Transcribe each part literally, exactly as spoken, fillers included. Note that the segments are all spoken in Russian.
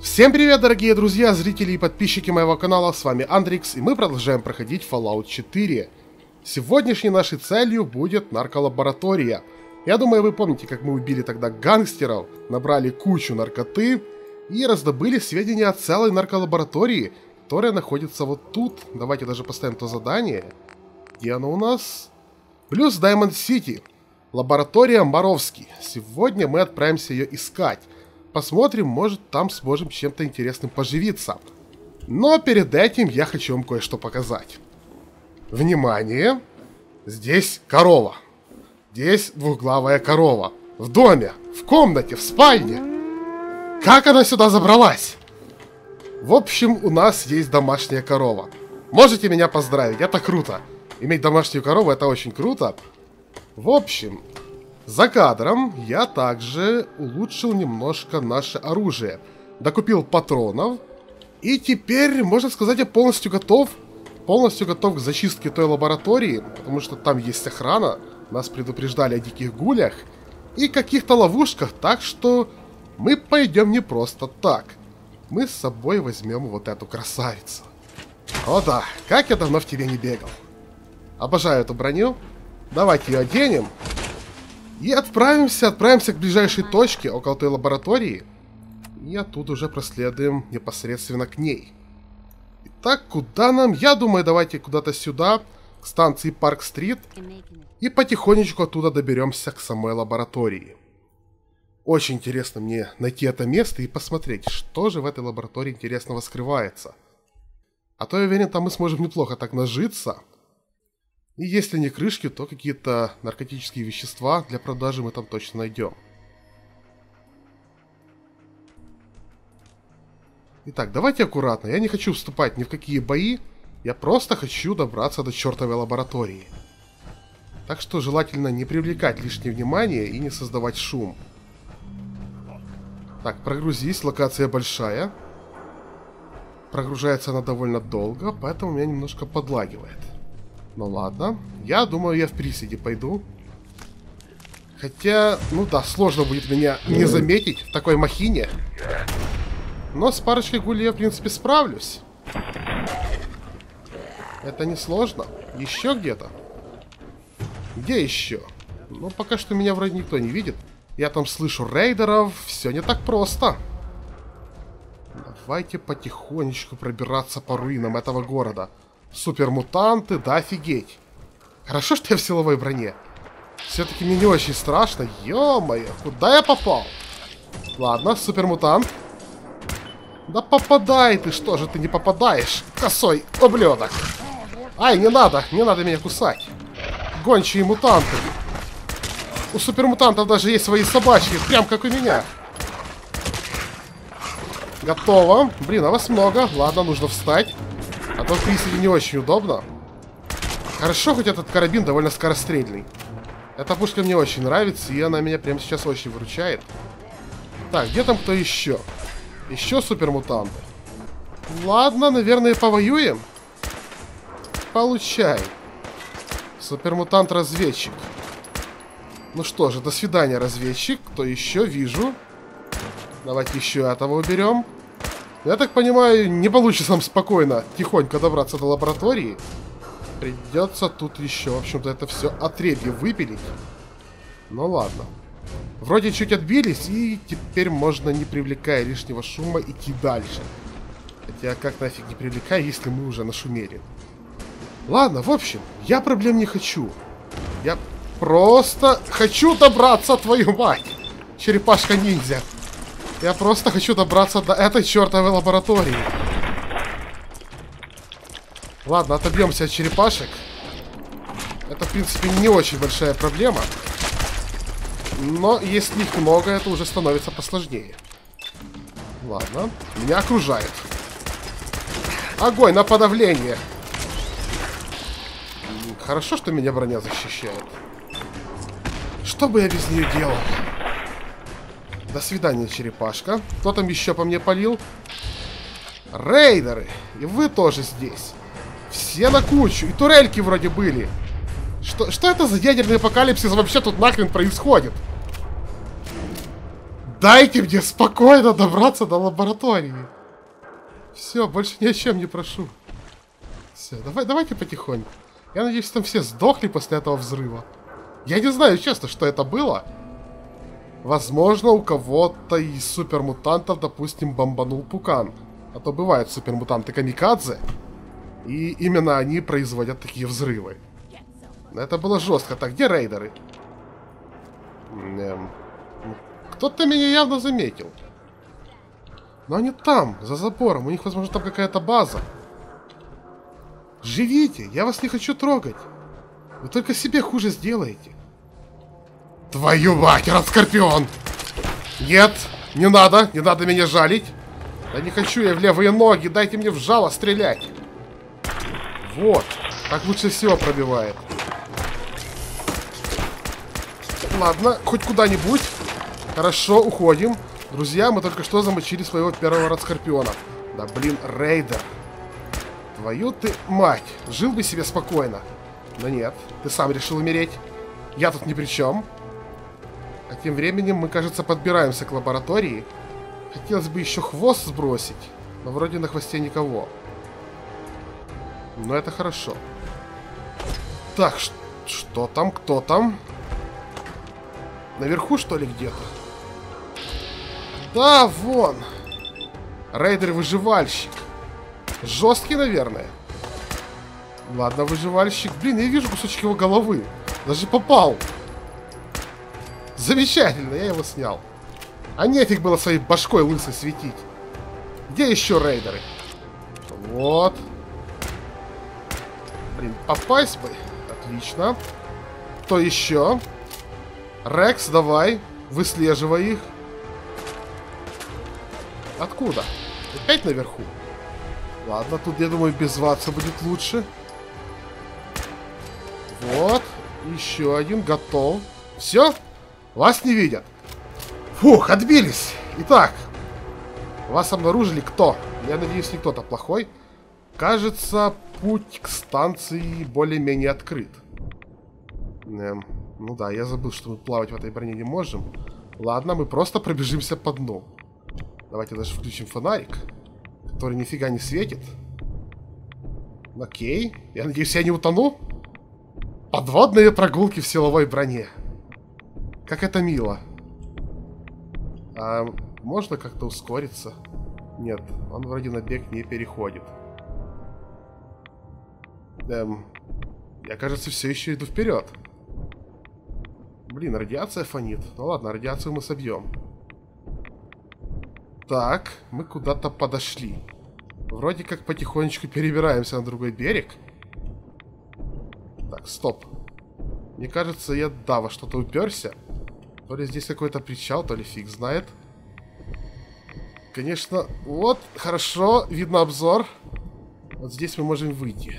Всем привет, дорогие друзья, зрители и подписчики моего канала, с вами Андрикс, и мы продолжаем проходить Fallout четыре. Сегодняшней нашей целью будет нарколаборатория. Я думаю, вы помните, как мы убили тогда гангстеров, набрали кучу наркоты и раздобыли сведения о целой нарколаборатории, которая находится вот тут. Давайте даже поставим то задание. Где оно у нас? Плюс Даймонд Сити. Лаборатория Моровский. Сегодня мы отправимся ее искать. Посмотрим, может, там сможем чем-то интересным поживиться. Но перед этим я хочу вам кое-что показать. Внимание! Здесь корова. Здесь двухглавая корова. В доме, в комнате, в спальне. Как она сюда забралась? В общем, у нас есть домашняя корова. Можете меня поздравить, это круто. Иметь домашнюю корову — это очень круто. В общем... За кадром я также улучшил немножко наше оружие. Докупил патронов. И теперь, можно сказать, я полностью готов. Полностью готов к зачистке той лаборатории. Потому что там есть охрана. Нас предупреждали о диких гулях. И каких-то ловушках. Так что мы пойдем не просто так. Мы с собой возьмем вот эту красавицу. О да, как я давно в тебе не бегал. Обожаю эту броню. Давайте ее оденем. И отправимся, отправимся к ближайшей точке, около той лаборатории. И оттуда уже проследуем непосредственно к ней. Итак, куда нам? Я думаю, давайте куда-то сюда, к станции Парк-стрит. И потихонечку оттуда доберемся к самой лаборатории. Очень интересно мне найти это место и посмотреть, что же в этой лаборатории интересного скрывается. А то, я уверен, там мы сможем неплохо так нажиться. И если не крышки, то какие-то наркотические вещества для продажи мы там точно найдем. Итак, давайте аккуратно. Я не хочу вступать ни в какие бои. Я просто хочу добраться до чертовой лаборатории. Так что желательно не привлекать лишнее внимание и не создавать шум. Так, прогрузись. Локация большая. Прогружается она довольно долго, поэтому меня немножко подлагивает. Ну ладно, я думаю, я в приседе пойду. Хотя, ну да, сложно будет меня не заметить в такой махине. Но с парочкой гулей я, в принципе, справлюсь. Это не сложно. Еще где-то? Где еще? Ну, пока что меня вроде никто не видит. Я там слышу рейдеров. Все не так просто. Давайте потихонечку пробираться по руинам этого города. Супермутанты, да офигеть. Хорошо, что я в силовой броне. Все-таки мне не очень страшно. Ё-моё, куда я попал? Ладно, супермутант. Да попадай ты, что же ты не попадаешь? Косой ублюдок. Ай, не надо, не надо меня кусать. Гончие мутанты. У супермутантов даже есть свои собачки, прям как у меня. Готово. Блин, а вас много. Ладно, нужно встать. А то в приседе не очень удобно. Хорошо, хоть этот карабин довольно скорострельный. Эта пушка мне очень нравится, и она меня прямо сейчас очень выручает. Так, где там кто еще? Еще супермутанты. Ладно, наверное, повоюем. Получай. Супермутант-разведчик. Ну что же, до свидания, разведчик. Кто еще? Вижу. Давайте еще этого уберем. Я так понимаю, не получится нам спокойно, тихонько добраться до лаборатории. Придется тут еще, в общем-то, это все отребье выпилить. Ну ладно. Вроде чуть отбились, и теперь можно, не привлекая лишнего шума, идти дальше. Хотя как нафиг не привлекая, если мы уже нашумели. Ладно, в общем, я проблем не хочу. Я просто хочу добраться, твою мать! Черепашка-ниндзя. Я просто хочу добраться до этой чертовой лаборатории. Ладно, отобьемся от черепашек. Это, в принципе, не очень большая проблема. Но если их много, это уже становится посложнее. Ладно, меня окружают. Огонь на подавление. Хорошо, что меня броня защищает. Что бы я без нее делал? До свидания, черепашка. Кто там еще по мне палил? Рейдеры! И вы тоже здесь. Все на кучу. И турельки вроде были. Что, что это за ядерный апокалипсис вообще тут нахрен происходит? Дайте мне спокойно добраться до лаборатории. Все, больше ни о чем не прошу. Все, давай, давайте потихоньку. Я надеюсь, там все сдохли после этого взрыва. Я не знаю, честно, что это было. Возможно, у кого-то из супермутантов, допустим, бомбанул пукан. А то бывают супермутанты камикадзе. И именно они производят такие взрывы. Но это было жестко. Так, где рейдеры? Эм, кто-то меня явно заметил. Но они там, за забором. У них, возможно, там какая-то база. Живите, я вас не хочу трогать. Вы только себе хуже сделаете. Твою мать, Радскорпион! Нет, не надо, не надо меня жалить. Да не хочу я в левые ноги, дайте мне в жало стрелять. Вот, так лучше всего пробивает. Ладно, хоть куда-нибудь. Хорошо, уходим. Друзья, мы только что замочили своего первого Радскорпиона. Да блин, рейдер. Твою ты мать, жил бы себе спокойно. Но нет, ты сам решил умереть. Я тут ни при чем. А тем временем мы, кажется, подбираемся к лаборатории. Хотелось бы еще хвост сбросить, но вроде на хвосте никого. Но это хорошо. Так, что там, кто там? Наверху, что ли, где-то? Да, вон. Рейдер-выживальщик. Жесткий, наверное. Ладно, выживальщик. Блин, я вижу кусочек его головы. Даже попал. Замечательно, я его снял. А нефиг было своей башкой лысой светить. Где еще рейдеры? Вот. Блин, попасть бы. Отлично. Кто еще? Рекс, давай. Выслеживай их. Откуда? Опять наверху? Ладно, тут, я думаю, без ватса будет лучше. Вот. Еще один готов. Все? Вас не видят. Фух, отбились. Итак, вас обнаружили кто? Я надеюсь, не кто-то плохой. Кажется, путь к станции более-менее открыт. Эм, ну да, я забыл, что мы плавать в этой броне не можем. Ладно, мы просто пробежимся по дну. Давайте даже включим фонарик, который нифига не светит. Окей. Я надеюсь, я не утону. Подводные прогулки в силовой броне. Как это мило. А можно как-то ускориться? Нет, он вроде на бег не переходит. Эм, я, кажется, все еще иду вперед. Блин, радиация фонит. Ну ладно, радиацию мы собьем. Так, мы куда-то подошли. Вроде как потихонечку перебираемся на другой берег. Так, стоп. Мне кажется, я, да, во что-то уперся. То ли здесь какой-то причал, то ли фиг знает. Конечно, вот, хорошо, видно обзор. Вот здесь мы можем выйти.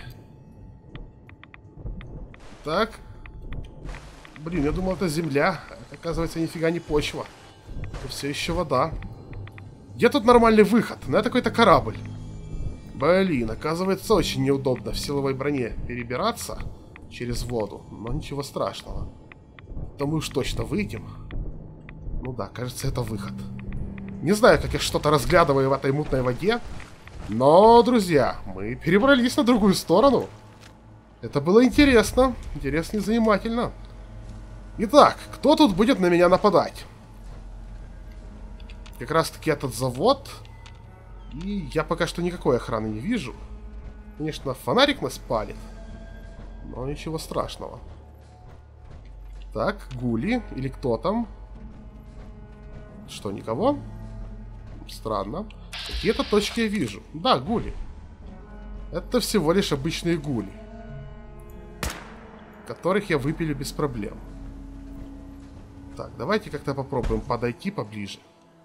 Так. Блин, я думал, это земля. Это, оказывается, нифига не почва. Это все еще вода. Где тут нормальный выход? Ну, это какой-то корабль. Блин, оказывается, очень неудобно в силовой броне перебираться через воду. Но ничего страшного. То мы уж точно выйдем. Ну да, кажется, это выход. Не знаю, как я что-то разглядываю в этой мутной воде. Но, друзья, мы перебрались на другую сторону. Это было интересно. Интересно и занимательно. Итак, кто тут будет на меня нападать? Как раз таки этот завод. И я пока что никакой охраны не вижу. Конечно, фонарик нас палит. Но ничего страшного. Так, гули. Или кто там? Что, никого? Странно. Какие-то точки я вижу. Да, гули. Это всего лишь обычные гули, которых я выпилю без проблем. Так, давайте как-то попробуем подойти поближе.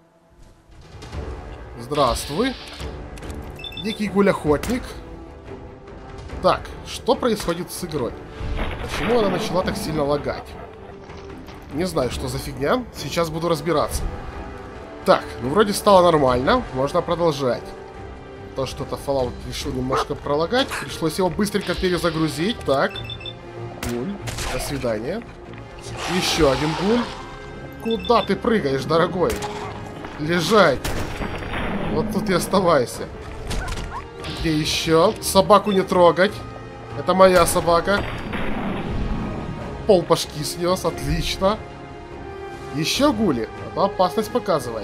Здравствуй. Дикий гуль-охотник. Так, что происходит с игрой? Почему она начала так сильно лагать? Не знаю, что за фигня. Сейчас буду разбираться. Так, ну вроде стало нормально. Можно продолжать. То, что-то Fallout решил немножко пролагать. Пришлось его быстренько перезагрузить. Так. Гуль. До свидания. Еще один гуль. Куда ты прыгаешь, дорогой? Лежать. Вот тут и оставайся. Где еще? Собаку не трогать. Это моя собака. Пол башки снес. Отлично. Еще гули. Это опасность показывает.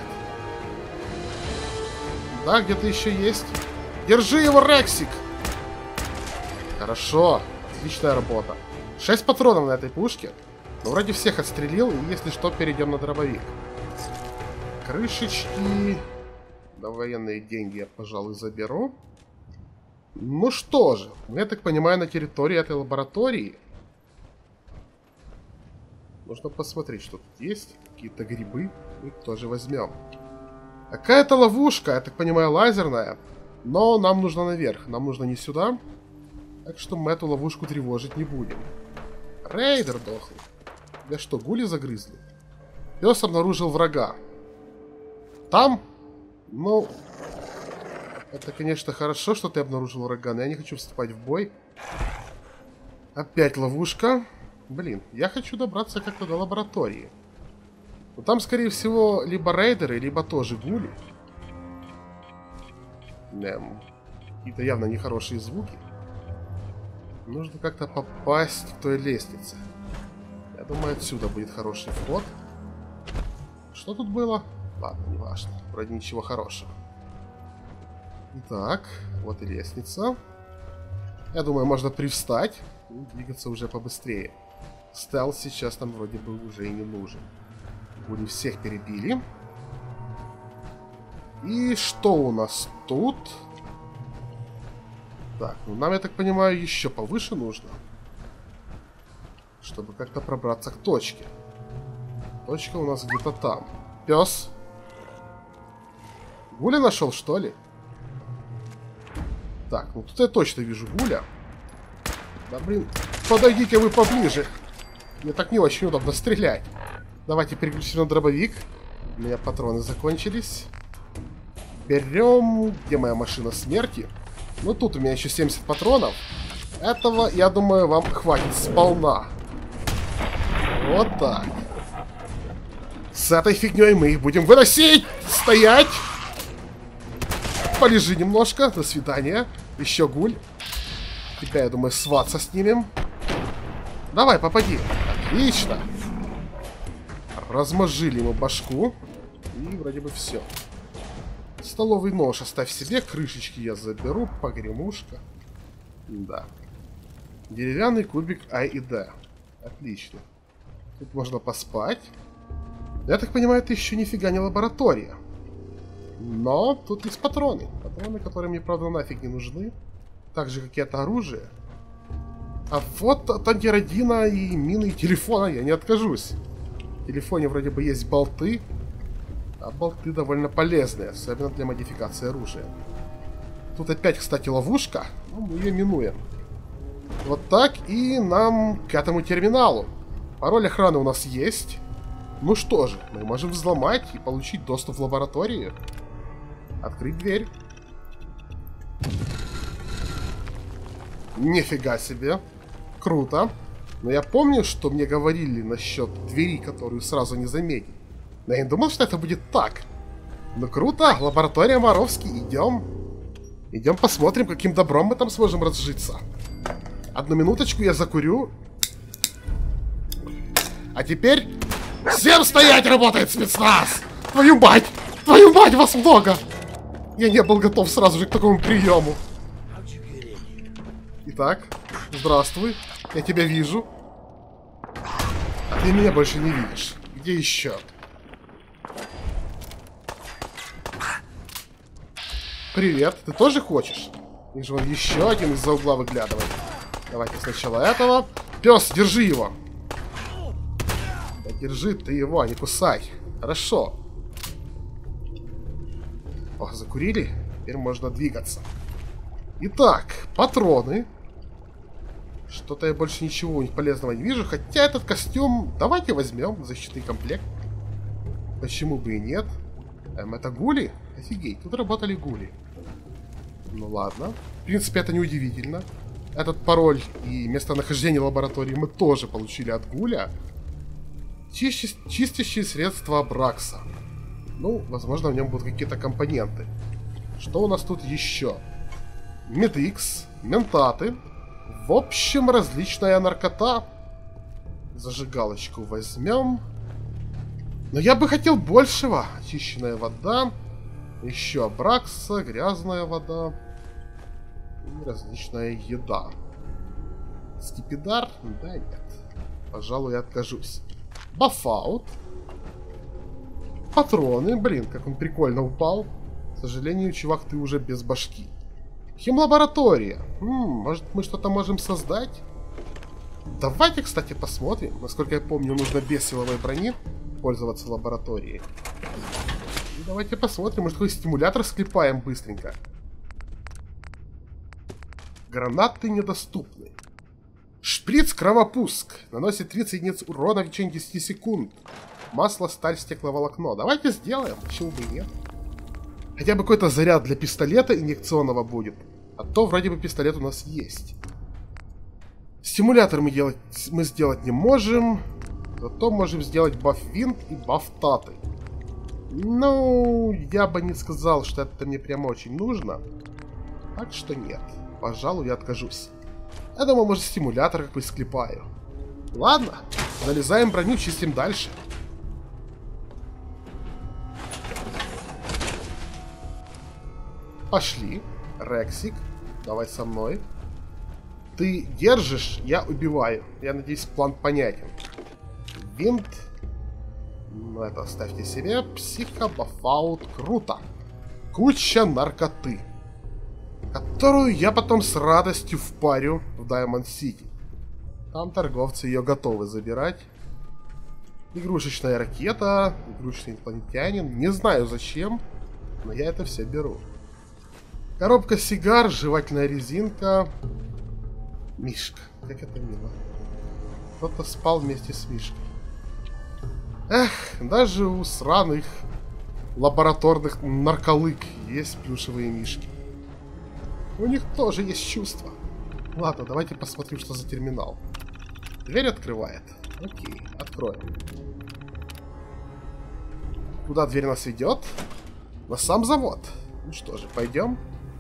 Да, где-то еще есть. Держи его, Рексик. Хорошо. Отличная работа. Шесть патронов на этой пушке. Ну, вроде всех отстрелил. И если что, перейдем на дробовик. Крышечки. Да, военные деньги я, пожалуй, заберу. Ну что же. Я так понимаю, на территории этой лаборатории нужно посмотреть, что тут есть. Какие-то грибы. Их тоже возьмем. Какая-то ловушка, я так понимаю, лазерная. Но нам нужно наверх. Нам нужно не сюда. Так что мы эту ловушку тревожить не будем. Рейдер дохлый. Да что, гули загрызли? Пес обнаружил врага. Там? Ну... Это, конечно, хорошо, что ты обнаружил врага, но я не хочу вступать в бой. Опять ловушка. Блин, я хочу добраться как-то до лаборатории. Но там, скорее всего, либо рейдеры, либо тоже гули. Эм, какие-то явно нехорошие звуки. Нужно как-то попасть к той лестнице. Я думаю, отсюда будет хороший вход. Что тут было? Ладно, не важно. Вроде ничего хорошего. Итак, вот и лестница. Я думаю, можно привстать и двигаться уже побыстрее. Стелс сейчас там вроде бы уже и не нужен. Будем всех перебили. И что у нас тут? Так, ну нам, я так понимаю, еще повыше нужно. Чтобы как-то пробраться к точке. Точка у нас где-то там. Пес. Гуля нашел, что ли? Так, ну тут я точно вижу гуля. Да блин, подойдите вы поближе. Мне так не очень удобно стрелять. Давайте переключим на дробовик. У меня патроны закончились. Берем... Где моя машина смерти? Ну тут у меня еще семьдесят патронов. Этого, я думаю, вам хватит сполна. Вот так. С этой фигней мы их будем выносить! Стоять! Полежи немножко. До свидания. Еще гуль. Тебя, я думаю, сваться снимем. Давай, попади. Отлично. Размозжили ему башку. И вроде бы все. Столовый нож оставь себе. Крышечки я заберу. Погремушка. Да. Деревянный кубик А и Д. Отлично. Тут можно поспать. Я так понимаю, это еще нифига не лаборатория. Но тут есть патроны. Патроны, которые мне, правда, нафиг не нужны. Так же, как и это оружие. А вот от антиродина и мины и телефона я не откажусь. В телефоне вроде бы есть болты. А болты довольно полезные, особенно для модификации оружия. Тут опять, кстати, ловушка. Ну, мы ее минуем. Вот так, и нам к этому терминалу. Пароль охраны у нас есть. Ну что же, мы можем взломать и получить доступ в лабораторию. Открыть дверь. Нифига себе. Круто. Но я помню, что мне говорили насчет двери, которую сразу не заметить. Но я не думал, что это будет так. Ну круто, лаборатория Моровский, идем. Идем посмотрим, каким добром мы там сможем разжиться. Одну минуточку, я закурю. А теперь... Всем стоять, работает спецназ! Твою мать! Твою мать, вас много! Я не был готов сразу же к такому приему. Итак, здравствуй. Я тебя вижу. А ты меня больше не видишь. Где еще? Привет, ты тоже хочешь? Вижу, он еще один из-за угла выглядывает. Давайте сначала этого. Пес, держи его. Да держи ты его, а не кусай. Хорошо. О, закурили? Теперь можно двигаться. Итак, патроны. Что-то я больше ничего полезного не вижу. Хотя этот костюм... Давайте возьмем защитный комплект. Почему бы и нет? Эм, это гули? Офигеть, тут работали гули. Ну ладно. В принципе, это неудивительно. Этот пароль и местонахождение лаборатории мы тоже получили от гуля. Чистящие средства Абракса. Ну, возможно, в нем будут какие-то компоненты. Что у нас тут еще? Медикс, ментаты. В общем, различная наркота. Зажигалочку возьмем. Но я бы хотел большего. Очищенная вода. Еще абракса, грязная вода. И различная еда. Скипидар? Да нет. Пожалуй, я откажусь. Бафаут. Патроны. Блин, как он прикольно упал. К сожалению, чувак, ты уже без башки. Химлаборатория. М-м, может, мы что-то можем создать? Давайте, кстати, посмотрим. Насколько я помню, нужно без силовой брони пользоваться лабораторией. И давайте посмотрим, может, какой стимулятор склепаем быстренько. Гранаты недоступны. Шприц кровопуск. Наносит тридцать единиц урона в течение десяти секунд. Масло, сталь, стекловолокно. Давайте сделаем, почему бы и нет. Хотя бы какой-то заряд для пистолета инъекционного будет. А то вроде бы пистолет у нас есть. Стимулятор мы, делать, мы сделать не можем. Зато можем сделать баф-винт и баф-таты. Ну, я бы не сказал, что это мне прямо очень нужно. Так что нет. Пожалуй, я откажусь. Я думаю, может, стимулятор какой склепаю. Ладно, залезаем броню, чистим дальше. Пошли. Рексик, давай со мной. Ты держишь, я убиваю. Я надеюсь, план понятен. Винт. Ну, это оставьте себе. Психо, бафаут, круто. Куча наркоты. Которую я потом с радостью впарю в Даймонд Сити. Там торговцы ее готовы забирать. Игрушечная ракета, игрушечный инопланетянин. Не знаю зачем, но я это все беру. Коробка сигар, жевательная резинка. Мишка, как это мило. Кто-то спал вместе с Мишкой. Эх, даже у сраных лабораторных нарколык есть плюшевые мишки. У них тоже есть чувства. Ладно, давайте посмотрим, что за терминал. Дверь открывает. Окей, откроем. Куда дверь нас ведет? На сам завод. Ну что же, пойдем.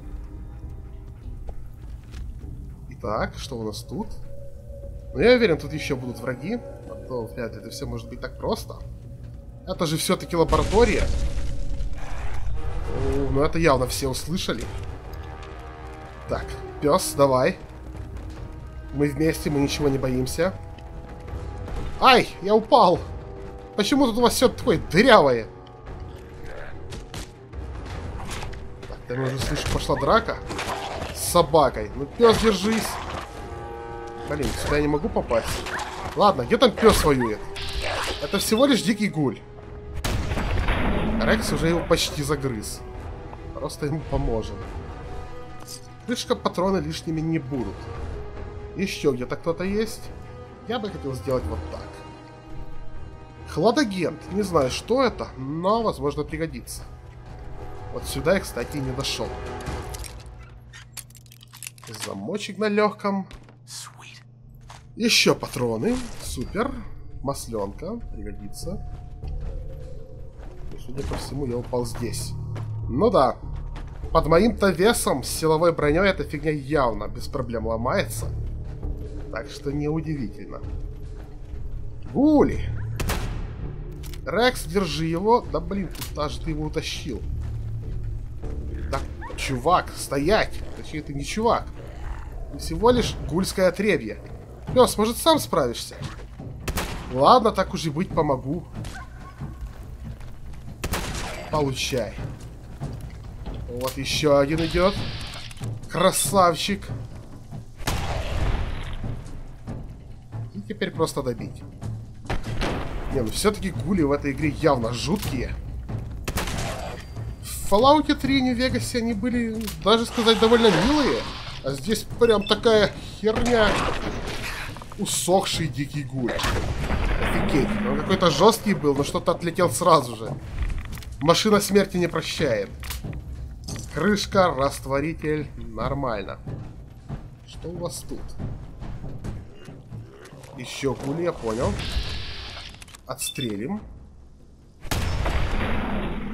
Итак, что у нас тут? Ну, я уверен, тут еще будут враги. А то вряд ли это все может быть так просто. Это же все-таки лаборатория. Ну, ну, это явно все услышали. Так, пес, давай. Мы вместе, мы ничего не боимся. Ай, я упал. Почему тут у вас все такое дырявое? Так, я уже слышу, пошла драка с собакой. Ну, пес, держись. Блин, сюда я не могу попасть. Ладно, где там пес воюет? Это всего лишь дикий гуль. Рекс уже его почти загрыз. Просто ему поможем. Крышка, патроны лишними не будут. Еще где-то кто-то есть. Я бы хотел сделать вот так. Хладагент. Не знаю, что это, но, возможно, пригодится. Вот сюда я, кстати, не дошел. Замочек на легком. Еще патроны. Супер. Масленка. Пригодится. И, судя по всему, я упал здесь. Ну да. Под моим-то весом с силовой броней эта фигня явно без проблем ломается. Так что неудивительно. Гули! Рекс, держи его. Да блин, куда же ты его утащил? Да, чувак, стоять! Точнее, ты не чувак. Ты всего лишь гульское отребье. Пес, может, сам справишься? Ладно, так уж и быть, помогу. Получай. Вот еще один идет. Красавчик. И теперь просто добить. Не, ну все-таки гули в этой игре явно жуткие. В Fallout три и Нью-Вегасе они были, даже сказать, довольно милые. А здесь прям такая херня. Усохший дикий гуль. Офигеть. Он какой-то жесткий был, но что-то отлетел сразу же. Машина смерти не прощает. Крышка, растворитель. Нормально. Что у вас тут? Еще пули, я понял. Отстрелим.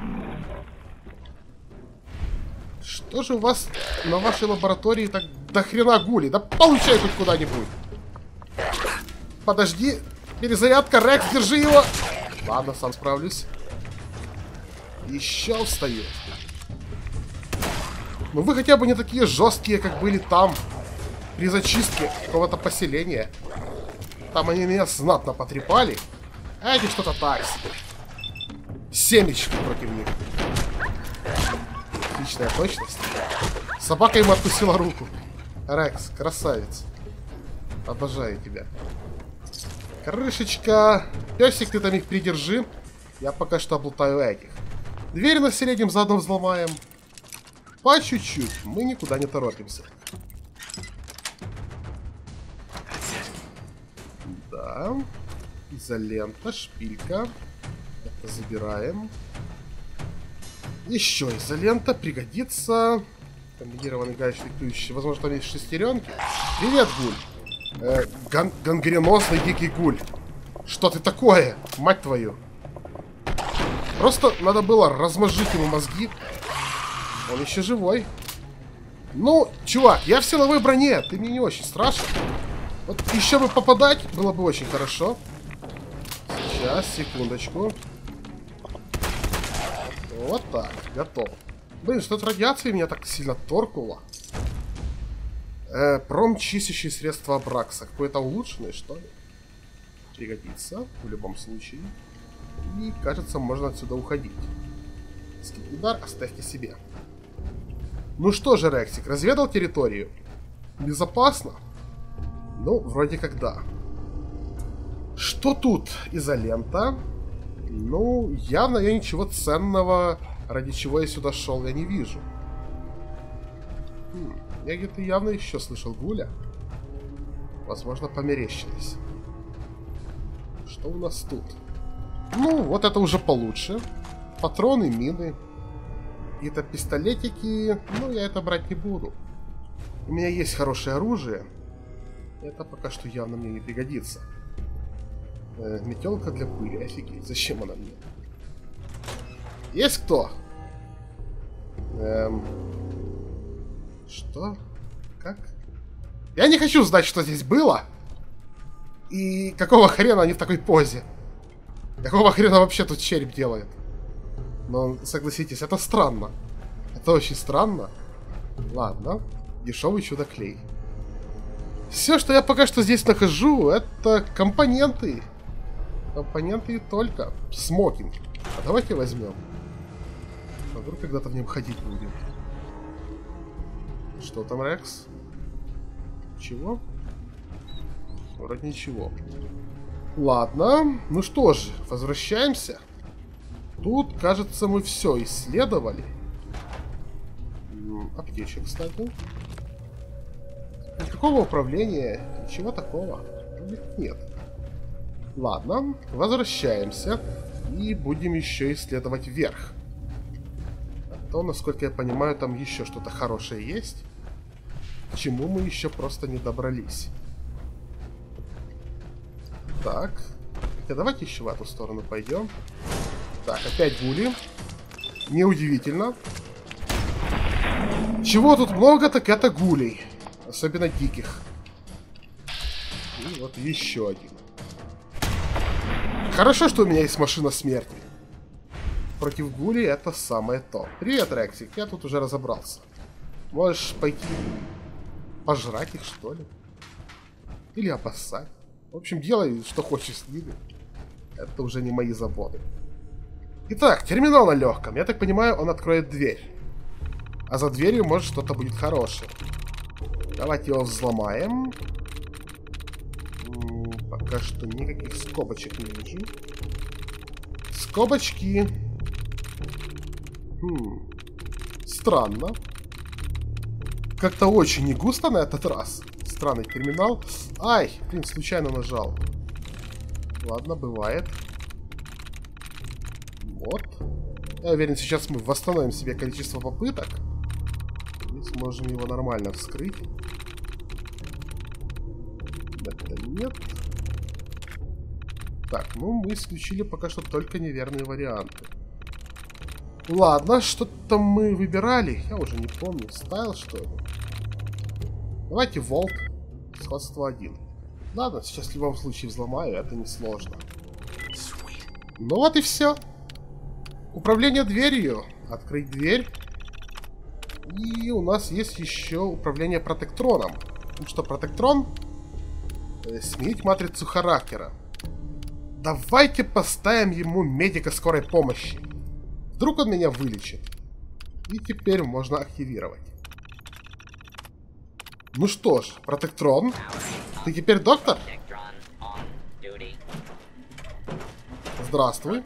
Что же у вас на вашей лаборатории так до хрена гули? Да получай хоть куда-нибудь. Подожди. Перезарядка, Рекс, держи его. Ладно, сам справлюсь. Еще встает. Ну вы хотя бы не такие жесткие, как были там. При зачистке какого-то поселения. Там они меня знатно потрепали. А эти что-то так себе. Семечки против них. Отличная точность. Собака ему откусила руку. Рекс, красавец. Обожаю тебя. Крышечка. Песик, ты там их придержи. Я пока что облутаю этих. Дверь на среднем заодно взломаем. По чуть-чуть. Мы никуда не торопимся. Да. Изолента, шпилька. Это забираем. Еще изолента пригодится. Комбинированный гаечный ключ. Возможно, там есть шестеренки. Привет, гуль. Э, ган гангренозный дикий гуль. Что ты такое, мать твою? Просто надо было размозжить ему мозги. Он еще живой. Ну, чувак, я в силовой броне. Ты мне не очень страшен. Вот еще бы попадать было бы очень хорошо. Сейчас, секундочку. Вот так, готов. Блин, что-то радиация меня так сильно торкнуло. Э, промчистящее средство Абракса. Какое-то улучшенное, что ли? Пригодится в любом случае. И, кажется, можно отсюда уходить. Удар оставьте себе. Ну что же, Рексик, разведал территорию? Безопасно? Ну, вроде как да. Что тут? Изолента. Ну, явно я ничего ценного, ради чего я сюда шел, я не вижу. Хм, я где-то явно еще слышал гуля. Возможно, померещилось. Что у нас тут? Ну, вот это уже получше. Патроны, мины. Какие-то пистолетики. Ну, я это брать не буду. У меня есть хорошее оружие. Это пока что явно мне не пригодится. Э, метелка для пыли. Офигеть, зачем она мне? Есть кто? Эм... Что? Как? Я не хочу знать, что здесь было. И какого хрена они в такой позе? Какого хрена вообще тут череп делает? Но, согласитесь, это странно. Это очень странно. Ладно. Дешевый чудо-клей. Все, что я пока что здесь нахожу, это компоненты. Компоненты и только. Смокинг. А давайте возьмем. А вдруг когда-то в нем ходить будем. Что там, Рекс? Чего? Вроде ничего. Ладно. Ну что же, возвращаемся. Тут, кажется, мы все исследовали. Аптечек, кстати. Никакого управления, ничего такого нет. Ладно, возвращаемся. И будем еще исследовать вверх. А то, насколько я понимаю, там еще что-то хорошее есть. К чему мы еще просто не добрались. Так. Хотя давайте еще в эту сторону пойдем. Так, опять гули. Неудивительно. Чего тут много, так это гулей. Особенно диких. И вот еще один. Хорошо, что у меня есть машина смерти. Против гулей это самое то. Привет, Рексик, я тут уже разобрался. Можешь пойти пожрать их, что ли? Или обоссать. В общем, делай, что хочешь с ними. Это уже не мои заботы. Итак, терминал на легком. Я так понимаю, он откроет дверь. А за дверью, может, что-то будет хорошее. Давайте его взломаем. Пока что никаких скобочек не вижу. Скобочки. Хм. Странно. Как-то очень не густо на этот раз. Странный терминал. Ай, блин, случайно нажал. Ладно, бывает. Вот. Я уверен, сейчас мы восстановим себе количество попыток. И сможем его нормально вскрыть. Это нет. Так, ну мы исключили пока что только неверные варианты. Ладно, что-то мы выбирали. Я уже не помню. Стайл, что ли? Давайте волт. Сходство один. Ладно, сейчас в любом случае взломаю. Это несложно. Ну вот и все. Управление дверью. Открыть дверь. И у нас есть еще управление протектроном. Ну что, протектрон? Сменить матрицу характера. Давайте поставим ему медика скорой помощи. Вдруг он меня вылечит. И теперь можно активировать. Ну что ж, протектрон. Ты теперь доктор? Здравствуй.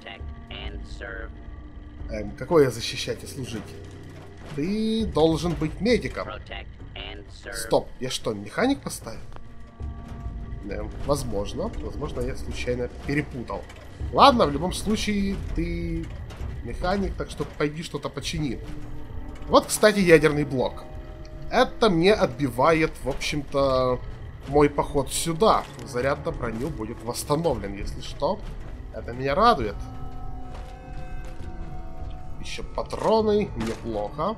Эм, какое защищать и служить? Ты должен быть медиком. Стоп, я что, механик поставил? Эм, возможно. Возможно, я случайно перепутал. Ладно, в любом случае, ты механик, так что пойди что-то почини. Вот, кстати, ядерный блок. Это мне отбивает, в общем-то, мой поход сюда. Заряд на броню будет восстановлен, если что. Это меня радует. Еще патроны, неплохо.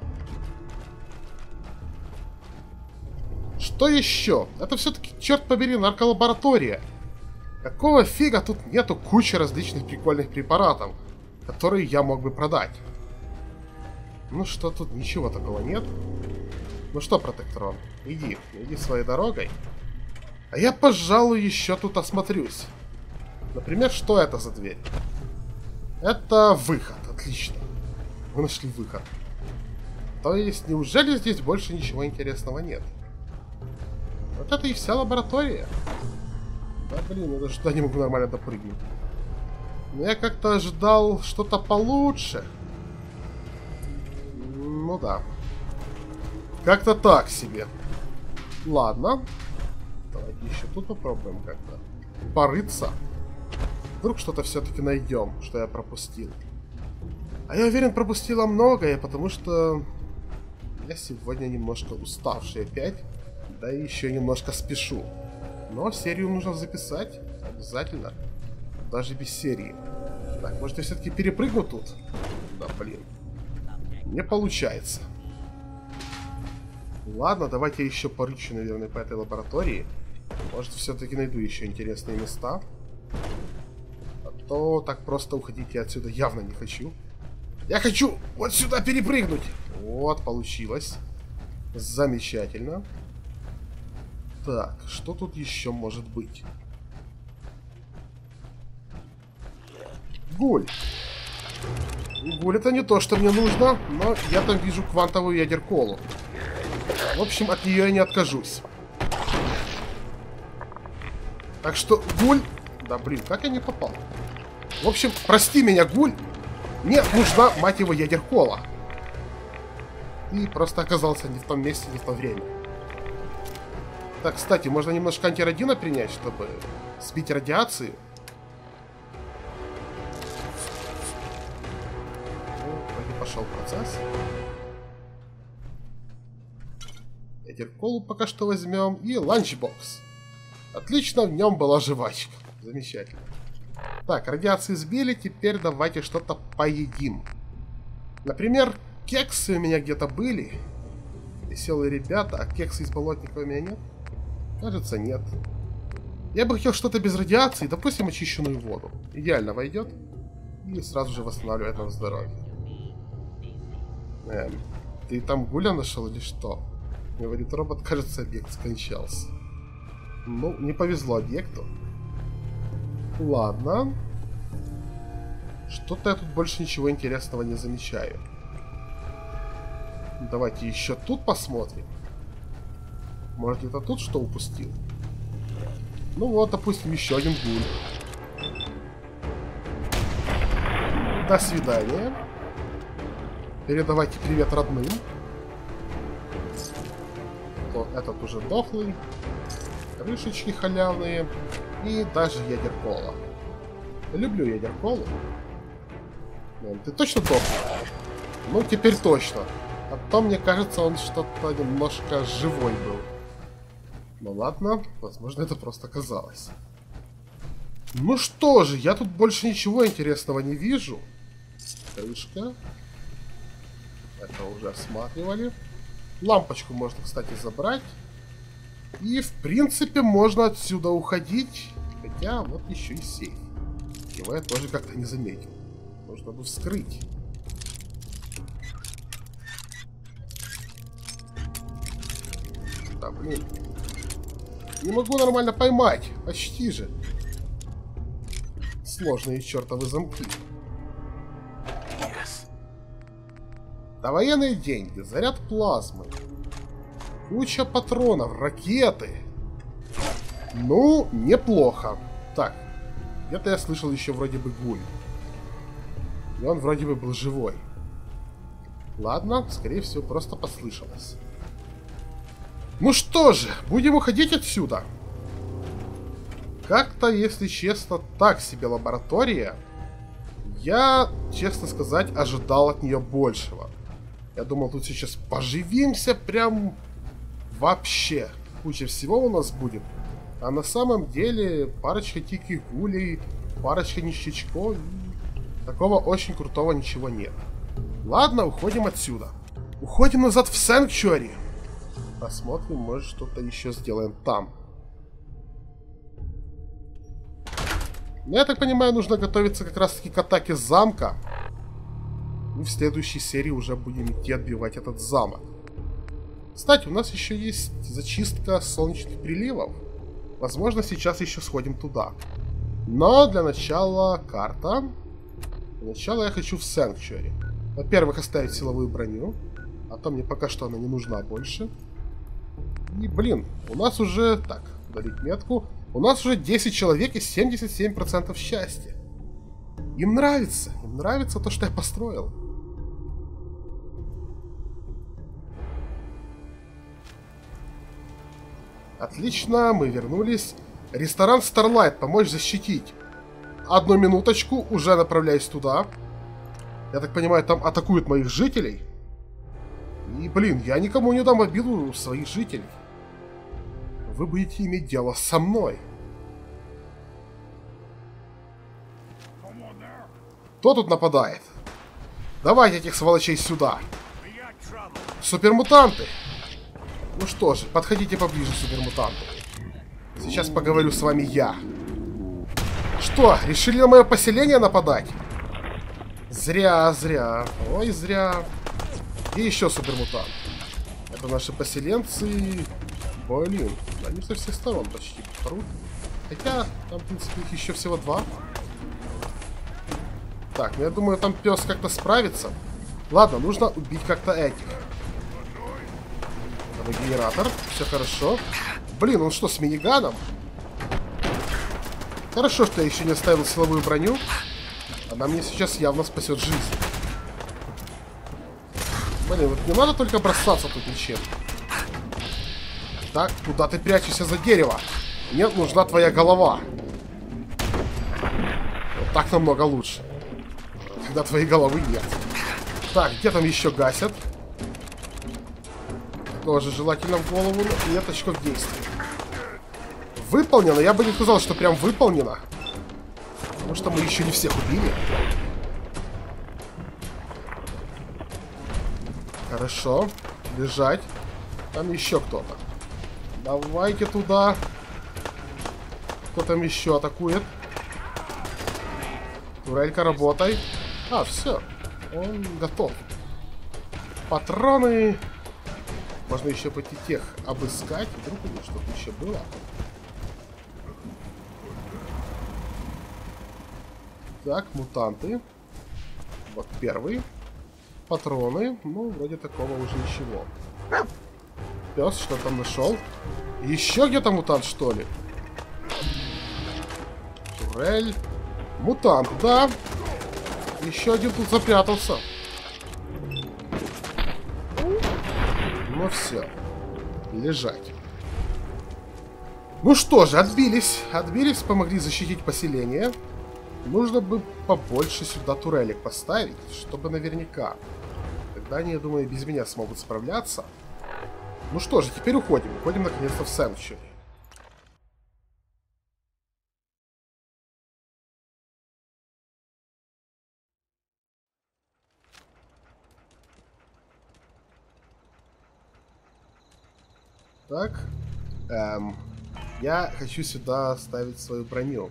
Что еще? Это все-таки, черт побери, нарколаборатория. Какого фига тут нету кучи различных прикольных препаратов, которые я мог бы продать? Ну что, тут ничего такого нет. Ну что, протекторон, иди, иди своей дорогой. А я, пожалуй, еще тут осмотрюсь. Например, что это за дверь? Это выход, отлично. Мы нашли выход. То есть, неужели здесь больше ничего интересного нет? Вот это и вся лаборатория. Да, блин, я даже туда не могу нормально допрыгнуть. Но я как-то ожидал что-то получше. Ну да. Как-то так себе. Ладно. Давайте еще тут попробуем как-то порыться. Вдруг что-то все-таки найдем, что я пропустил. А я уверен, пропустила многое, потому что я сегодня немножко уставший опять. Да и еще немножко спешу. Но серию нужно записать. Обязательно. Даже без серии. Так, может я все-таки перепрыгну тут? Да, блин. Не получается. Ладно, давайте я еще порычу, наверное, по этой лаборатории. Может, все-таки найду еще интересные места. А то так просто уходить я отсюда явно не хочу. Я хочу вот сюда перепрыгнуть. Вот, получилось. Замечательно. Так, что тут еще может быть? Гуль. Гуль это не то, что мне нужно, но я там вижу квантовую ядерколу. В общем, от нее я не откажусь. Так что, Гуль... Да, блин, как я не попал? В общем, прости меня, Гуль. Мне нужна, мать его, ядеркола. И просто оказался не в том месте, не в то время. Так, кстати, можно немножко антирадина принять, чтобы сбить радиацию. Ну, вроде пошел процесс. Ядерколу пока что возьмем. И ланчбокс. Отлично, в нем была жвачка. Замечательно. Так, радиации сбили, теперь давайте что-то поедим. Например, кексы у меня где-то были. Веселые ребята, а кексы из болотника у меня нет? Кажется, нет. Я бы хотел что-то без радиации, допустим, очищенную воду. Идеально войдет. И сразу же восстанавливает нам здоровье. Эм, ты там Гуля нашел или что? Говорит робот, кажется, объект скончался. Ну, не повезло объекту. Ладно. Что-то я тут больше ничего интересного не замечаю. Давайте еще тут посмотрим. Может, где-то тут что упустил? Ну вот, допустим, еще один гуль. До свидания. Передавайте привет родным. То этот уже дохлый. Крышечки халявные. И даже ядеркола. Люблю ядерколу. Ты точно дохлый? Ну, теперь точно. А то, мне кажется, он что-то немножко живой был. Ну ладно, возможно, это просто казалось. Ну что же, я тут больше ничего интересного не вижу. Крышка. Это уже осматривали. Лампочку можно, кстати, забрать. И, в принципе, можно отсюда уходить. Хотя, вот еще и сейф. Его я тоже как-то не заметил. Нужно бы вскрыть. Да, блин. Не могу нормально поймать. Почти же. Сложные чертовы замки. Yes. Довоенные деньги, заряд плазмы. Куча патронов, ракеты. Ну, неплохо. Так, где-то я слышал еще вроде бы гуль. И он вроде бы был живой. Ладно, скорее всего, просто послышалось. Ну что же, будем уходить отсюда. Как-то, если честно, так себе лаборатория. Я, честно сказать, ожидал от нее большего. Я думал, тут сейчас поживимся прям вообще. Куча всего у нас будет. А на самом деле парочка диких гулей, парочка ништячков. Такого очень крутого ничего нет. Ладно, уходим отсюда. Уходим назад в Sanctuary. Посмотрим, может что-то еще сделаем там. Я так понимаю, нужно готовиться как раз таки к атаке замка. И в следующей серии уже будем идти отбивать этот замок. Кстати, у нас еще есть зачистка солнечных приливов. Возможно, сейчас еще сходим туда. Но для начала карта. Для начала я хочу в Sanctuary. Во-первых, оставить силовую броню. А то мне пока что она не нужна больше. И, блин, у нас уже... Так, удалить метку. У нас уже десять человек и семьдесят семь процентов счастья. Им нравится. Им нравится то, что я построил. Отлично, мы вернулись. Ресторан Starlight, помочь защитить. Одну минуточку, уже направляюсь туда. Я так понимаю, там атакуют моих жителей. И, блин, я никому не дам обиду своих жителей. Вы будете иметь дело со мной. Кто тут нападает? Давайте этих сволочей сюда. Супермутанты. Ну что же, подходите поближе, супермутанты. Сейчас поговорю с вами я. Что, решили на мое поселение нападать? Зря, зря. Ой, зря. И еще супермутант. Это наши поселенцы. Блин, они со всех сторон почти прут. Хотя, там, в принципе, их еще всего два. Так, ну я думаю, там пес как-то справится. Ладно, нужно убить как-то этих. Генератор, все хорошо. Блин, он что, с миниганом? Хорошо, что я еще не оставил силовую броню. Она мне сейчас явно спасет жизнь. Блин, вот не надо только бросаться тут ничем. Так, куда ты прячешься за дерево? Мне нужна твоя голова. Вот так намного лучше. Когда твоей головы нет. Так, где там еще гасят? Тоже желательно в голову. Нет очков действия. Выполнено. Я бы не сказал, что прям выполнено. Потому что мы еще не всех убили. Хорошо. Бежать. Там еще кто-то. Давайте туда. Кто там еще атакует? Турелька, работай. А, все. Он готов. Патроны. Можно еще пойти тех обыскать. Вдруг у них что-то еще было. Так, мутанты. Вот первый. Патроны. Ну, вроде такого уже ничего. Пес, что там нашел? Еще где-то мутант, что ли? Турель. Мутант, да. Еще один тут запрятался. Ну все. Лежать. Ну что же, отбились. Отбились, помогли защитить поселение. Нужно бы побольше сюда турелек поставить, чтобы наверняка. Тогда они, я думаю, без меня смогут справляться. Ну что же, теперь уходим. Уходим наконец-то в Sanctuary. Так. Эм, я хочу сюда ставить свою броню.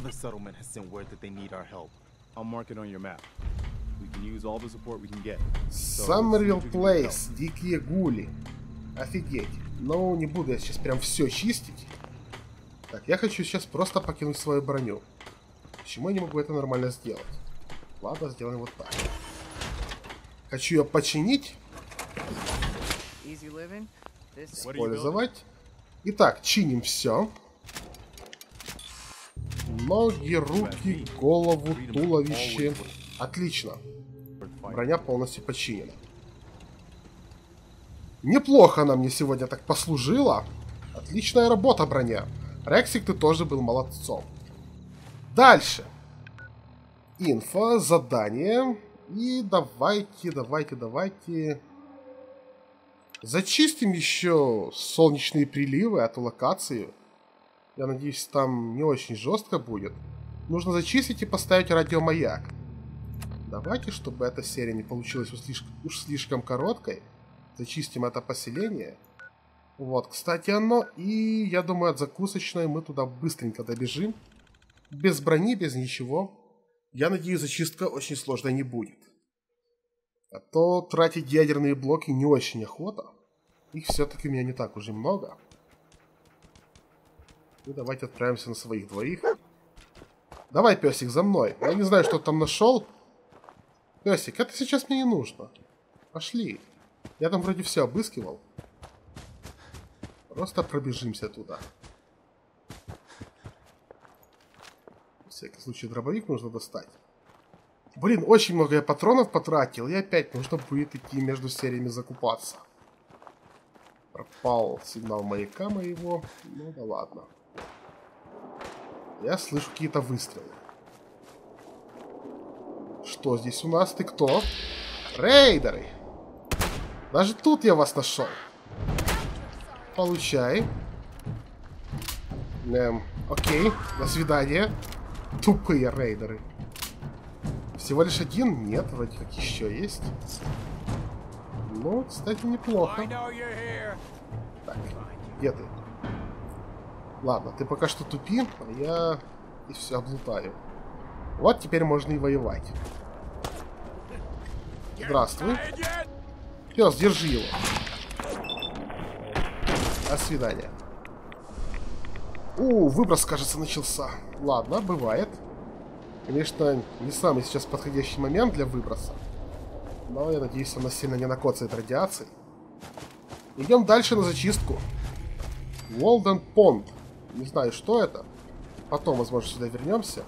Саммервилл Плейс, дикие гули. Офигеть. Но не буду я сейчас прям все чистить. Так, я хочу сейчас просто покинуть свою броню. Почему я не могу это нормально сделать? Ладно, сделаем вот так. Хочу ее починить. Использовать. Итак, чиним все. Ноги, руки, голову, туловище. Отлично. Броня полностью починена. Неплохо она мне сегодня так послужила. Отличная работа, броня. Рексик, ты тоже был молодцом. Дальше. Инфо, задание. И давайте, давайте, давайте... Зачистим еще солнечные приливы, эту локацию. Я надеюсь, там не очень жестко будет. Нужно зачистить и поставить радиомаяк. Давайте, чтобы эта серия не получилась уж слишком, уж слишком короткой. Зачистим это поселение. Вот, кстати, оно. И я думаю, от закусочной мы туда быстренько добежим. Без брони, без ничего. Я надеюсь, зачистка очень сложной не будет. А то тратить ядерные блоки не очень охота. Их все-таки у меня не так уже много. И давайте отправимся на своих двоих. Давай, песик, за мной. Я не знаю, что ты там нашел. Песик, это сейчас мне не нужно. Пошли. Я там вроде все обыскивал. Просто пробежимся туда. На всякий случай дробовик нужно достать. Блин, очень много я патронов потратил. И опять нужно будет идти между сериями закупаться. Пропал сигнал маяка моего. Ну да ладно. Я слышу какие-то выстрелы. Что здесь у нас? Ты кто? Рейдеры! Даже тут я вас нашел. Получай. Эм, окей, до свидания. Тупые рейдеры. Всего лишь один? Нет, вроде как еще есть. Ну, кстати, неплохо. Так, где ты? Ладно, ты пока что тупи, а я и все облутаю. Вот теперь можно и воевать. Здравствуй. Пес, держи его. До свидания. У, выброс, кажется, начался. Ладно, бывает. Конечно, не самый сейчас подходящий момент для выброса. Но я надеюсь, она сильно не накоцает радиацией. Идем дальше на зачистку. Уолден Понд. Не знаю, что это. Потом, возможно, сюда вернемся.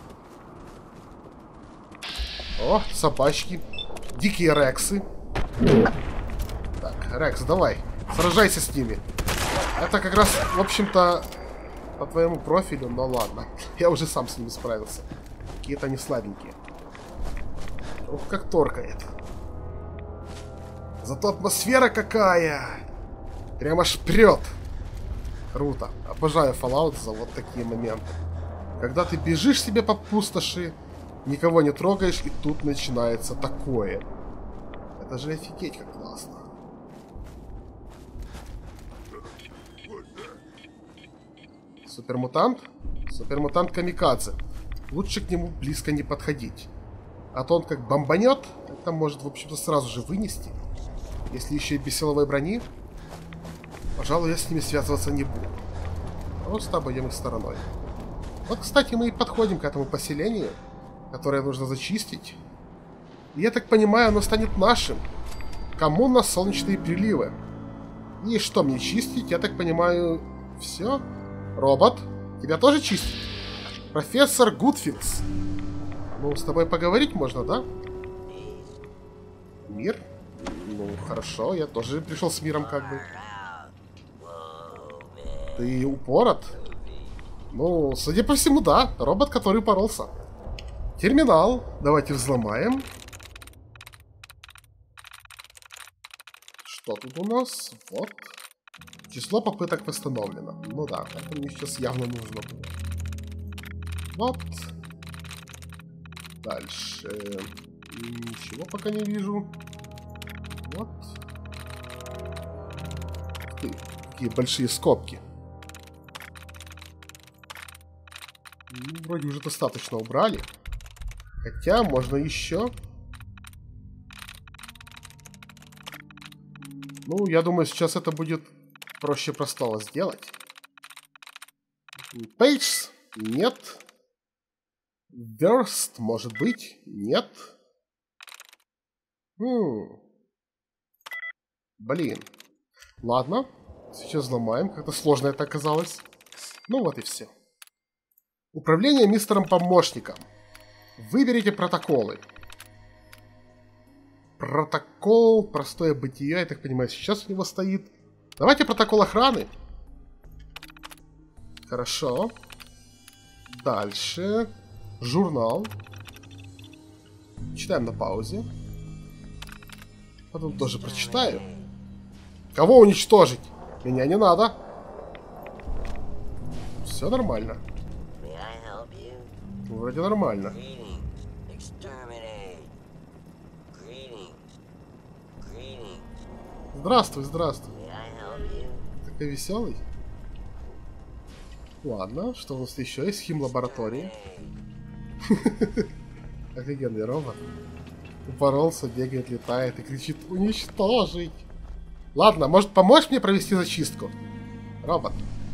О, собачки. Дикие рексы. Так, Рекс, давай. Сражайся с ними. Это как раз, в общем-то, по твоему профилю, но ладно. Я уже сам с ними справился. Какие-то они слабенькие. Ух, как торкает. Зато атмосфера какая! Прямо аж прет. Круто. Обожаю Fallout за вот такие моменты. Когда ты бежишь себе по пустоши, никого не трогаешь, и тут начинается такое. Это же офигеть как классно. Супермутант? Супермутант Камикадзе. Лучше к нему близко не подходить. А то он как бомбанет, это может, в общем-то, сразу же вынести. Если еще и без силовой брони, пожалуй, я с ними связываться не буду. Просто обойдем их стороной. Вот, кстати, мы и подходим к этому поселению, которое нужно зачистить. И я так понимаю, оно станет нашим. Коммуна Солнечные приливы. И что мне чистить? Я так понимаю, все? Робот, тебя тоже чистить? Профессор Гудфилдс. Ну, с тобой поговорить можно, да? Мир? Ну, хорошо, я тоже пришел с миром, как бы. Ты упорот? Ну, судя по всему, да. Робот, который поролся. Терминал. Давайте взломаем. Что тут у нас? Вот. Число попыток восстановлено. Ну да, это мне сейчас явно нужно будет. Вот. Дальше. Ничего пока не вижу. Вот. Ух ты. такие большие скобки. Ну, вроде уже достаточно убрали. Хотя можно еще. Ну, я думаю, сейчас это будет проще простого сделать. Pages? Нет. Worst, может быть? Нет. Хм. Блин. Ладно. Сейчас взломаем. Как-то сложно это оказалось. Ну вот и все. Управление мистером-помощником. Выберите протоколы. Протокол, простое бытие, я так понимаю, сейчас у него стоит. Давайте протокол охраны. Хорошо. Дальше. Журнал. Читаем на паузе. Потом тоже прочитаю. Кого уничтожить? Меня не надо. Все нормально. Вроде нормально. Здравствуй, здравствуй. Такой веселый. Ладно, что у нас еще есть? Хим-лаборатория. Офигенный робот. Упоролся, бегает, летает и кричит: уничтожить. Ладно, может помочь мне провести зачистку? Робот.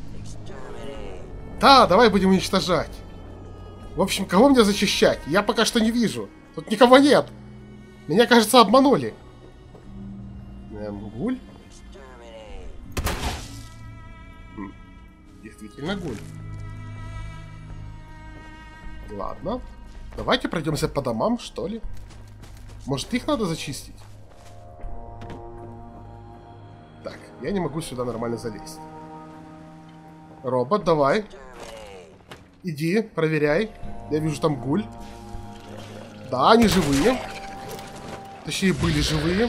Да, давай будем уничтожать. В общем, кого мне зачищать? Я пока что не вижу. Тут никого нет. Меня, кажется, обманули. Эм, гуль? Хм, действительно гуль. Ладно. Давайте пройдемся по домам, что ли. Может, их надо зачистить? Так, я не могу сюда нормально залезть. Робот, давай. Иди, проверяй. Я вижу там гуль. Да, они живые. Точнее, были живые.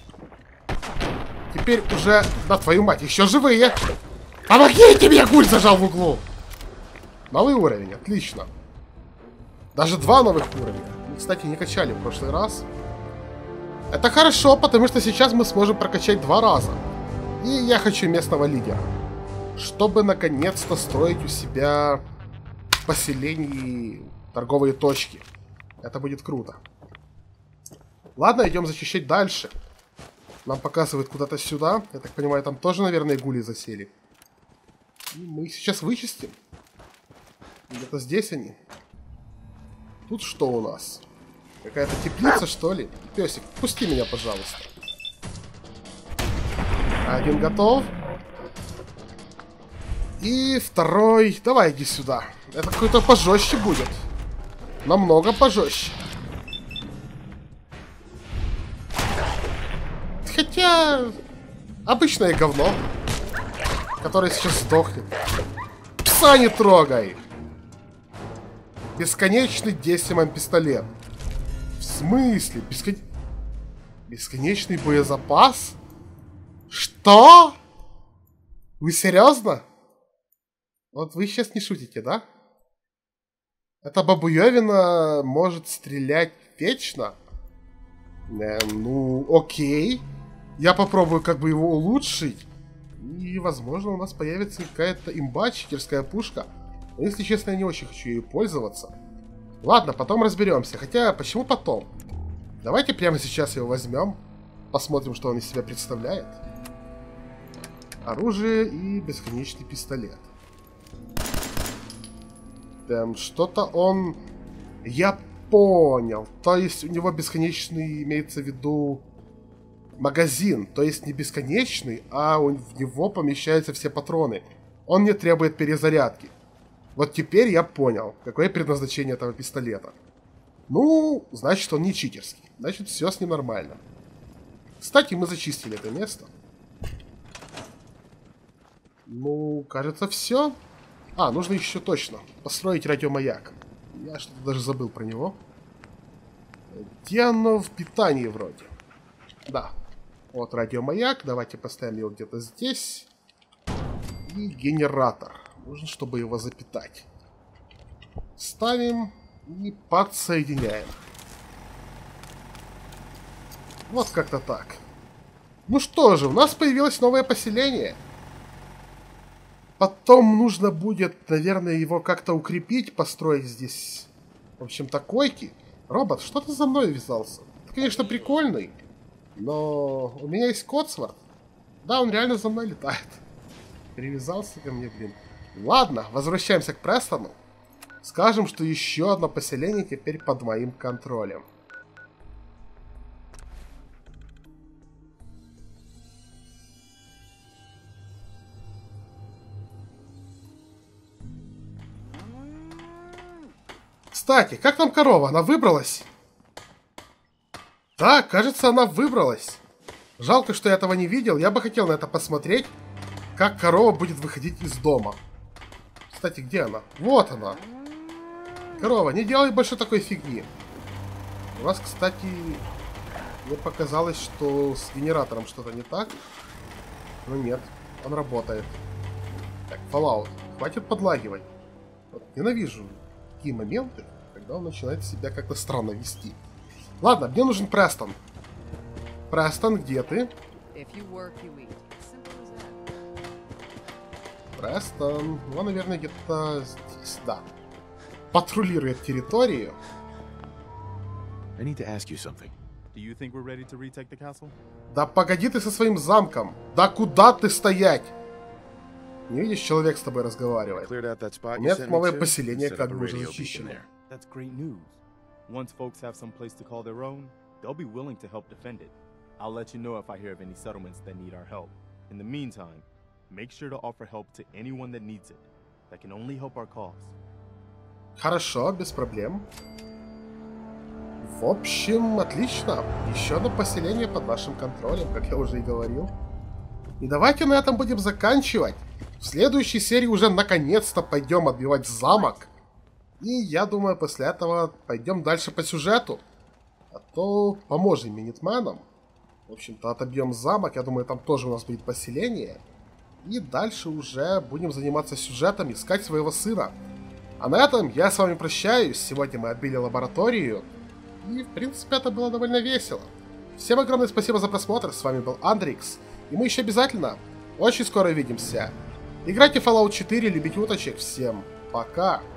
Теперь уже... Да, твою мать, еще живые. Помогите мне, гуль зажал в углу. Новый уровень, отлично. Даже два новых уровня. Мы, кстати, не качали в прошлый раз. Это хорошо, потому что сейчас мы сможем прокачать два раза. И я хочу местного лидера. Чтобы наконец-то строить у себя в поселении торговые точки. Это будет круто. Ладно, идем зачищать дальше. Нам показывают куда-то сюда. Я так понимаю, там тоже, наверное, гули засели. И мы их сейчас вычистим. Где-то здесь они. Тут что у нас? Какая-то теплица, что ли? Песик, пусти меня, пожалуйста. Один готов. И второй... Давай, иди сюда. Это какой-то пожестче будет. Намного пожестче. Хотя... Обычное говно. Которое сейчас сдохнет. Пса не трогай! Бесконечный десимом пистолет. В смысле? Бескон... Бесконечный боезапас? Что? Вы серьезно? Вот вы сейчас не шутите, да? Эта бабуевина может стрелять вечно? Э, ну, окей. Я попробую как бы его улучшить. И, возможно, у нас появится какая-то имба, читерская пушка. Но, если честно, я не очень хочу ею пользоваться. Ладно, потом разберемся. Хотя, почему потом? Давайте прямо сейчас его возьмем. Посмотрим, что он из себя представляет. Оружие и бесконечный пистолет. Там что-то он... Я понял. То есть у него бесконечный, имеется в виду, магазин. То есть не бесконечный, а в него помещаются все патроны. Он не требует перезарядки. Вот теперь я понял, какое предназначение этого пистолета. Ну, значит, он не читерский. Значит, все с ним нормально. Кстати, мы зачистили это место. Ну, кажется, все. А, нужно еще точно построить радиомаяк. Я что-то даже забыл про него. Где оно в питании вроде? Да. Вот радиомаяк. Давайте поставим его где-то здесь. И генератор. Нужно, чтобы его запитать. Ставим и подсоединяем. Вот как-то так. Ну что же, у нас появилось новое поселение. Потом нужно будет, наверное, его как-то укрепить, построить здесь, в общем-то, койки. Робот, что ты за мной ввязался? Ты, конечно, прикольный, но у меня есть Котсворт. Да, он реально за мной летает. Привязался ко мне, блин. Ладно, возвращаемся к Престону. Скажем, что еще одно поселение теперь под моим контролем. Кстати, как там корова? Она выбралась? Да, кажется, она выбралась. Жалко, что я этого не видел. Я бы хотел на это посмотреть, как корова будет выходить из дома. Кстати, где она? Вот она. Корова, не делай больше такой фигни. У нас, кстати, мне показалось, что с генератором что-то не так. Но нет, он работает. Так, Fallout, хватит подлагивать. Вот, ненавижу такие моменты, когда он начинает себя как-то странно вести. Ладно, мне нужен Престон. Престон, где ты? Престон, он, наверное, где-то здесь, да. Патрулирует территорию. I need to ask you something. Do you think we're ready to retake the castle? Да погоди ты со своим замком. Да куда ты стоять? Не видишь, человек с тобой разговаривает. Нет, новое поселение как бы уже зачищено. That's great news. Once folks have some place to call their own, they'll be willing to help defend it. I'll let you know if I hear of any settlements that need our help. In the meantime, make sure to offer help to anyone that needs it. That can only help our cause. Хорошо, без проблем. В общем, отлично. Еще одно поселение под нашим контролем, как я уже и говорил. И давайте на этом будем заканчивать. В следующей серии уже наконец-то пойдем отбивать замок. И я думаю, после этого пойдем дальше по сюжету. А то поможем минитменам. В общем-то, отобьем замок. Я думаю, там тоже у нас будет поселение. И дальше уже будем заниматься сюжетом, искать своего сына. А на этом я с вами прощаюсь. Сегодня мы отбили лабораторию. И, в принципе, это было довольно весело. Всем огромное спасибо за просмотр. С вами был Андрикс. И мы еще обязательно очень скоро увидимся. Играйте в Fallout четыре, любите уточек. Всем пока.